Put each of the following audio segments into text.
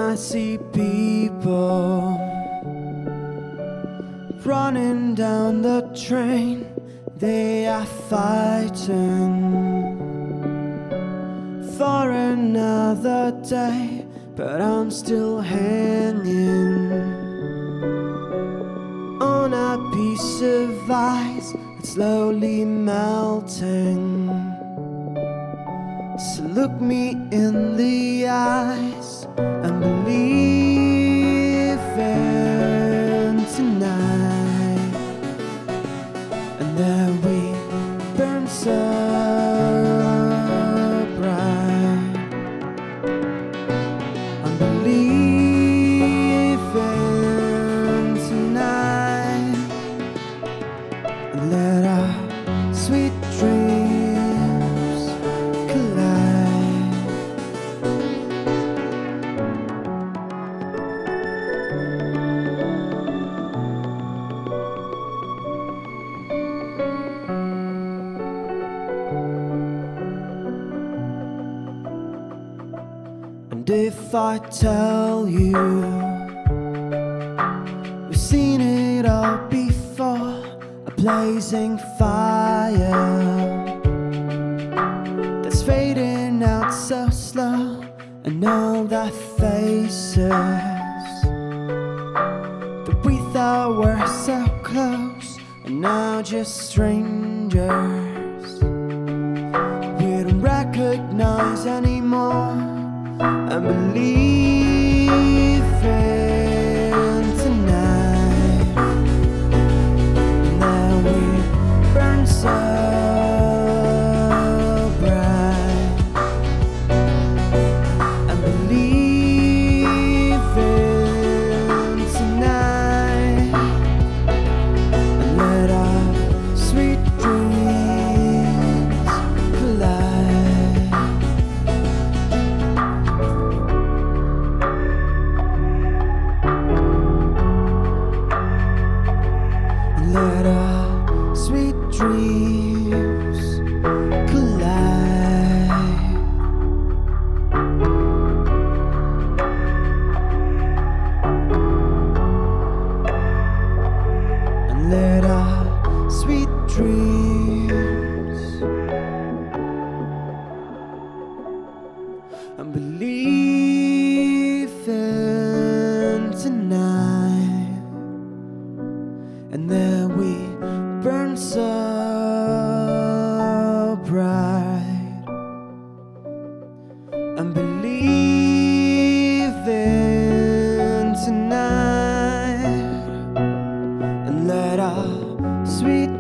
I see people running down the train, they are fighting for another day, but I'm still hanging on a piece of ice that's slowly melting. So look me in the eyes and believe in tonight, and then we burn so bright. I'm believing tonight, and let our sweet dreams collide. And if I tell you we've seen it all before, a blazing fire that's fading out so slow, and all the faces that we thought were so close are now just strangers we don't recognize anymore. And believe in tonight, and then we burn so bright. And believe in tonight, and let our sweet dreams collide. Let our sweet dreams collide. And let our sweet dreams and believe in tonight, and then we burn so bright. And believe in tonight, and let our sweet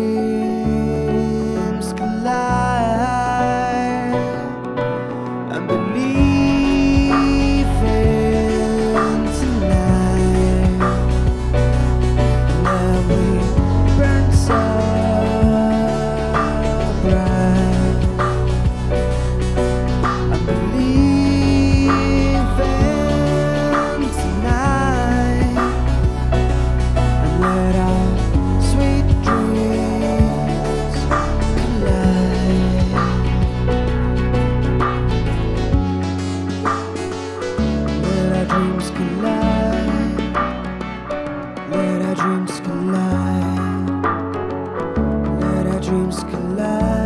dreams collide. And believe in tonight, and then we burn so bright. I believe in tonight, and let our sweet dreams collide. Let our dreams collide. Let our dreams collide. Let our dreams collide.